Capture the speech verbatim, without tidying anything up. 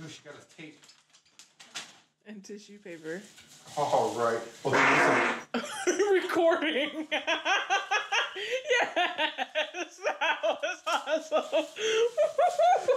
she got us tape. And tissue paper. Oh, right. Well, then Recording. Yes, that was awesome.